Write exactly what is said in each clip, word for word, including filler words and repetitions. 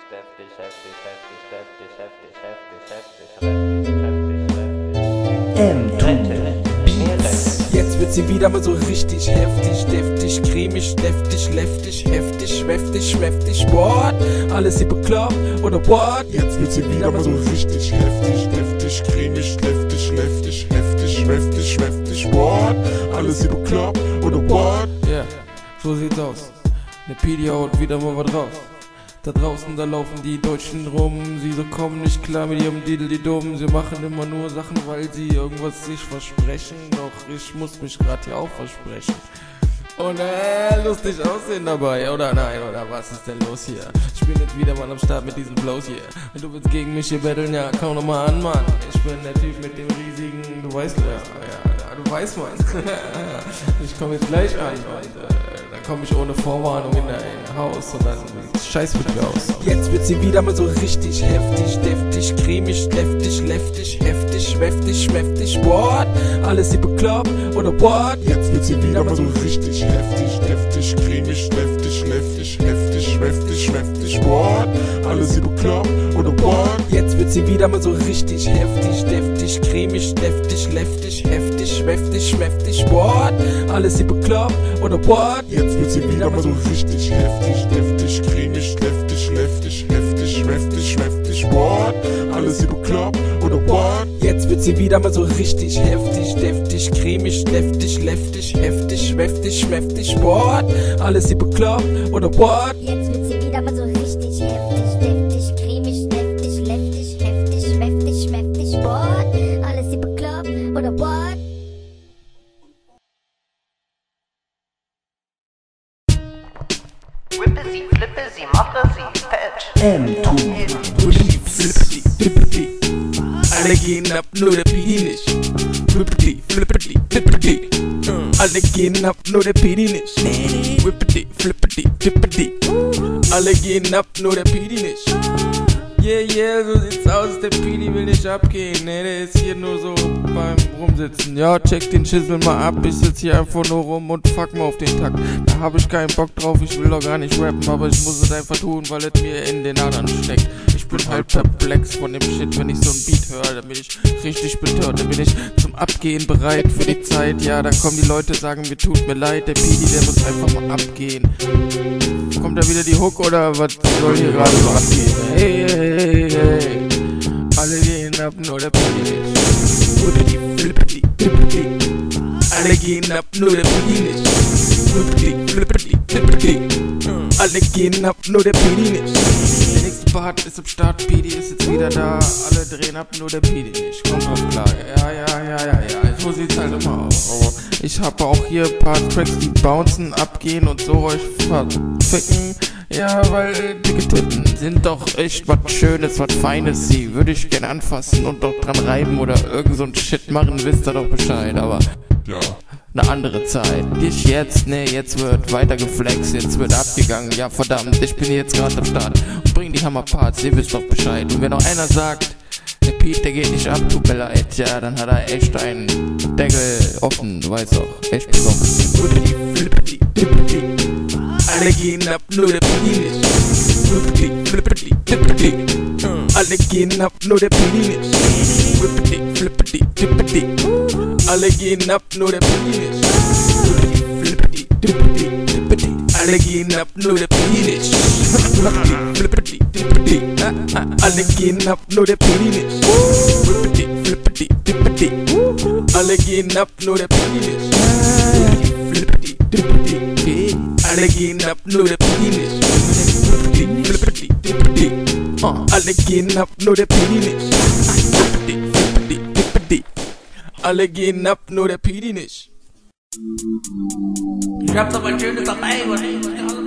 heftig, heftig, heftig, heftig, heftig, heftig, heftig, heftig, heftig. Jetzt wird sie wieder mal so richtig heftig, deftig, cremig, deftig, leftig, heftig, schweftig, schweftig, Sport. Alles sie bekloppt oder what? Jetzt wird sie wieder mal so richtig heftig, deftig, cremig, leftig, leftig, heftig, schweftig, schweftig, Sport. Alles sie bekloppt oder what? Ja, yeah, so sieht's aus. Ne Pidi haut wieder mal was raus. Da draußen, da laufen die Deutschen rum, sie so kommen nicht klar mit ihrem Didel-Di-Dumm. Sie machen immer nur Sachen, weil sie irgendwas sich versprechen, doch ich muss mich grad hier auch versprechen. Und äh, lustig aussehen dabei, oder nein, oder was ist denn los hier? Ich bin jetzt wieder mal am Start mit diesen Blows hier. Und du willst gegen mich hier battlen, ja, komm doch mal an, Mann. Ich bin der Typ mit dem riesigen, du weißt, ja, ja, ja du weißt, Mann. Ich komm jetzt gleich an und äh, dann komm ich ohne Vorwarnung in dein Haus und dann scheiß mit mir aus. Jetzt wird sie wieder mal so richtig heftig, deftig, cremig, deftig, leftig, heftig, schweftig, schweftig, what? Alles sie bekloppt oder what? Jetzt wird sie wieder mal so richtig heftig, deftig, cremig, deftig, leftig, heftig, schweftig, schweftig, what? Alles sie bekloppt oder what? Jetzt wird sie wieder mal so richtig heftig, deftig, cremig, deftig, leftig, heftig, schweftig, schweftig, what? Alles sie bekloppt oder what? Jetzt wird sie wieder mal so richtig heftig, deftig, cremig, deftig, leftig, heftig, schweftig, schweftig, what? Alles sie bekloppt oder what? Jetzt wird sie wieder mal so richtig heftig, deftig, cremig, deftig, leftig, heftig, schweftig, schweftig, what? Alles sie bekloppt oder what? Jetzt wird sie wieder mal so richtig heftig, deftig, cremig, deftig, leftig, heftig, schweftig, schweftig, what? Alles sie bekloppt oder what? Whippe sie, flippe sie, mache sie, fetch. M-Tour. Flippity, flippity. Alle gehen ab, nur der Pidi nicht. Flippity, flippity, flippity. Alle gehen ab, nur der Pidi nicht. Whippity, flippity, flippity. Alle gehen ab, nur der Pidi nicht. Yeah, yeah, so sieht's aus, der Pidi will nicht abgehen, ne, der ist hier nur so beim Rumsitzen. Ja, check den Schissel mal ab, ich sitz hier einfach nur rum und fuck mal auf den Takt. Da hab ich keinen Bock drauf, ich will doch gar nicht rappen, aber ich muss es einfach tun, weil es mir in den Adern steckt. Ich bin halt perplex von dem Shit, wenn ich so ein Beat höre, dann bin ich richtig betört, dann bin ich zum Abgehen bereit für die Zeit. Ja, dann kommen die Leute, sagen mir tut mir leid, der Pidi, der muss einfach mal abgehen. Kommt da wieder die Hook oder was soll hier gerade so abgehen? Hey, hey, hey, alle gehen ab, nur der Pidi nicht. Whippity, flippity, flippity. Alle gehen ab, nur der Pidi nicht. Whippity, flippity, flippity. Alle gehen ab, nur der Pidi nicht. Der nächste Part ist im Start, Pidi ist jetzt wieder da. Alle drehen ab, nur der Pidi nicht. Kommt drauf klar, ja, ja, ja, ja, ja. So sieht's halt immer aus. Aber ich habe auch hier ein paar Tracks, die bouncen, abgehen und so euch verficken. Ja, weil dicke Titten sind doch echt was Schönes, was Feines. Sie würde ich gern anfassen und doch dran reiben oder irgend so ein Shit machen, wisst ihr doch Bescheid. Aber ja, eine andere Zeit. Nicht jetzt, nee, jetzt wird weiter geflext, jetzt wird abgegangen. Ja, verdammt, ich bin jetzt gerade am Start und bring die Hammerparts, ihr wisst doch Bescheid. Und wenn noch einer sagt, der Pete, der geht nicht ab, tut mir leid, ja, dann hat er echt einen Deckel offen, du weißt doch, echt besoffen. Flippity, flippity. Alle gehen ab, nur der Pidi nicht. Flippity, flippity, flippity. Alle gehen ab, nur der Pidi nicht. Flippity, flippity, flippity. Alle gehen ab, nur der Pidi nicht. Flippity, flippity, flippity. Alle gehen ab, nur der Pidi nicht. Flippity, flippity, flippity. Alle gehen ab, nur der Pidi nicht. Flippity, flippity, flippity. Alle gehen ab, nur der Pidi nicht. Flippity, flippity. Alle gehen ab, nur der Pidi nicht. Flippity, flippity, flippity. Alle gehen ab, nur der Pidi nicht. Flippity, flippity, flippity. Alle gehen ab, nur der Pidi nicht. Ich hab doch mal schönes dabei, was ich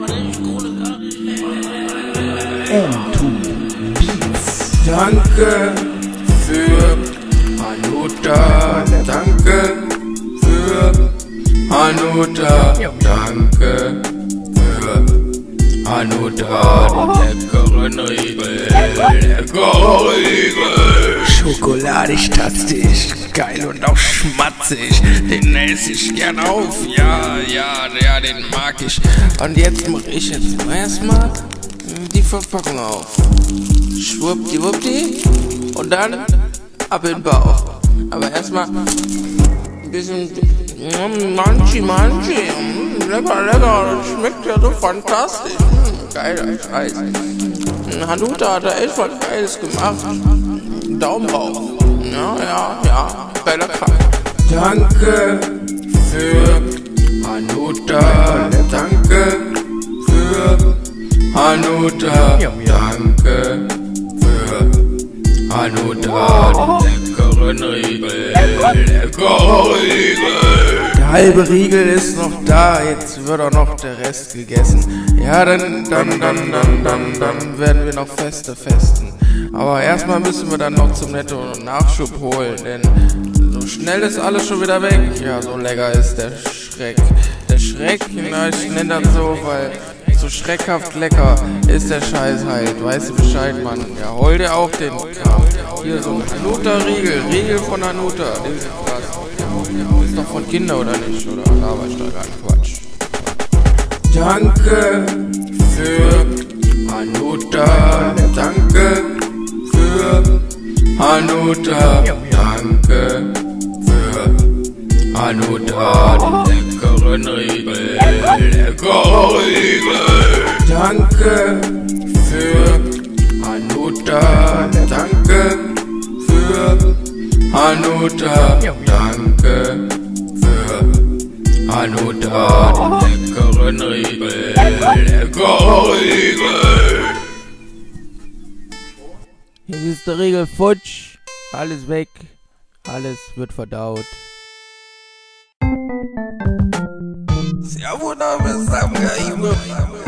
Danke für Hanuta, danke für Hanuta, danke für Hanuta, den leckeren Riegel, leckere Riegel. Schokoladig, tastisch, geil und auch schmatzig, den esse ich gern auf, ja, ja, ja, den mag ich. Und jetzt mach ich jetzt erstmal die Verpackung auf. Schwuppdiwuppdi. Und dann ab in den Bauch. Aber erstmal ein bisschen Manchi, Manchi. Lecker, lecker. Das schmeckt ja so fantastisch. Geiler Scheiß. Hanuta hat da echt was Geiles gemacht. Daumen rauf. Ja, ja, ja. Geiler Kack. Danke für Hanuta. Danke für Hanuta. Danke für Hanuta. Leckeren Riegel. Leckere Riegel. Der halbe Riegel ist noch da, jetzt wird auch noch der Rest gegessen. Ja, dann, dann, dann, dann, dann, dann werden wir noch Feste festen. Aber erstmal müssen wir dann noch zum Netto Nachschub holen, denn so schnell ist alles schon wieder weg. Ja, so lecker ist der Schreck. Der Schreck, na, ich nenne das so, weil so schreckhaft lecker ist der Scheiß halt. Weißt du Bescheid, Mann? Ja, hol dir auch den Kram. Hier so ein Hanuta-Riegel, Riegel von Hanuta. Den ist krass. Ist doch von Kinder oder nicht? Oder laber ich da gar nicht Quatsch. Danke für Hanuta. Danke für Hanuta. Danke für Hanuta. Den leckeren Riegel. Leckere Riegel. Danke für Hanuta. Danke für Hanuta, danke für Hanuta, den leckeren Riegel, leckere Riegel. Hier ist der Riegel futsch, alles weg, alles wird verdaut. Sehr wunderbar, Junge.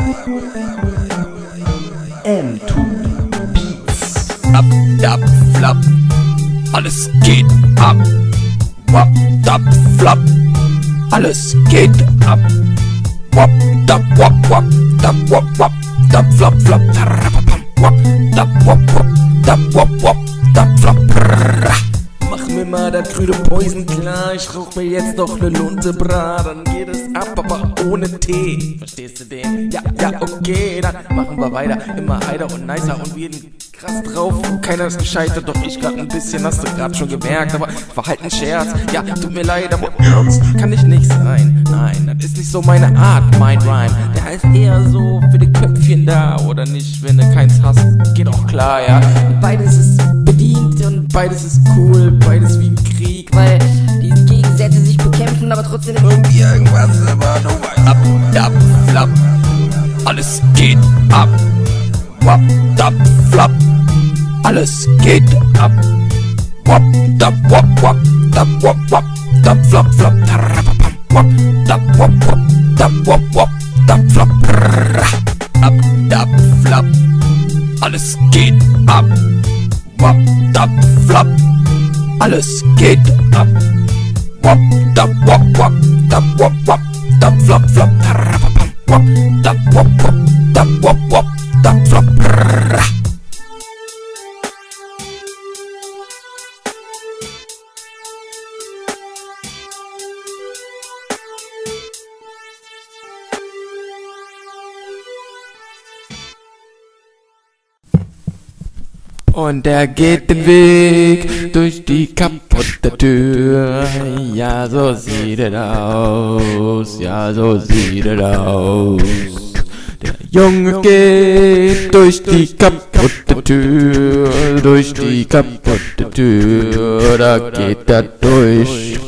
M zwei Beats. Ab, dab, flap. Alles geht ab, wap, dap, flap. Alles geht ab, wap, dap, wap, wap, dap, wap, wap, dap, flap, flap, tarapapam, wap, dap, wap, wap, dap, wap, wap, dap, flap, brrrr. Mach mir mal das grüne Poison klar, ich rauch mir jetzt noch ne Lunte bra, dann geht es ab, aber ohne Tee. Verstehst du den? Ja, ja, okay, dann machen wir weiter, immer heider und nicer und wir krass drauf, keiner ist gescheitert, doch ich grad ein bisschen, hast du grad schon gemerkt, aber war halt ein Scherz, ja, tut mir leid, aber ernst kann ich nicht sein, nein, das ist nicht so meine Art, mein Rhyme, der heißt eher so für die Köpfchen da, oder nicht, wenn du keins hast, geht auch klar, ja, beides ist bedient und beides ist cool, beides wie ein Krieg, weil die Gegensätze sich bekämpfen, aber trotzdem irgendwie irgendwas, aber du weißt, ab, ab, flap, alles geht ab. Wap, dap, flap, alles geht ab. Wap, dap, wap, wap, dap, wap, wap, dap, flap, flap, tarapapam, wap, dap, wap, wap, dap, wap, wap, dap, flap, brrrr. Ab, dap, flap, alles geht ab. Wap, dap, flap, alles geht ab. Wap, dap, wap, wap, dap, wap, wap, dap, flap, flap, tarapapam, wap, dap, wap, wap, dap, wap, wap. Dap, flap, brrrr. Und er geht den Weg durch die kaputte Tür. Ja, so sieht es aus. Ja, so sieht es aus. Der Junge geht durch die kaputte Tür, durch die kaputte Tür, da geht er durch.